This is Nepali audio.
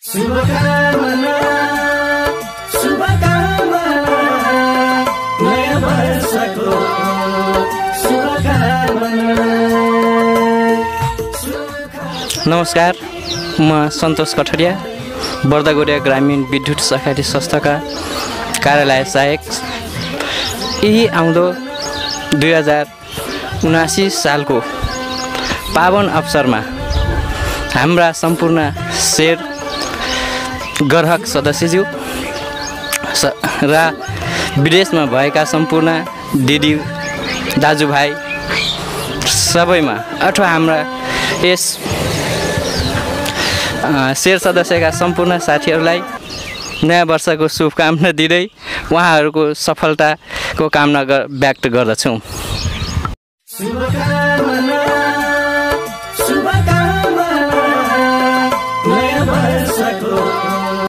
शुभकामना शुभकामना नयाँ वर्षको शुभकामना। नमस्कार, म सन्तोष कठरिया, बर्दागोरिया ग्रामीण विद्युत सहकारी संस्थाका कार्यालय सहायक। यही आउँदो 2079 सालको पावन अवसरमा हाम्रा सम्पूर्ण शेर ग्राहक सदस्यज्यू र विदेशमा भएका सम्पूर्ण दिदी दाजुभाइ सबैमा अथवा हाम्रा यस शेर सदस्यका सम्पूर्ण साथीहरूलाई नयाँ वर्षको शुभकामना दिँदै उहाँहरूको सफलताको कामना व्यक्त गर्दछौँ। शुभकामना शुभकामना नयाँ वर्षको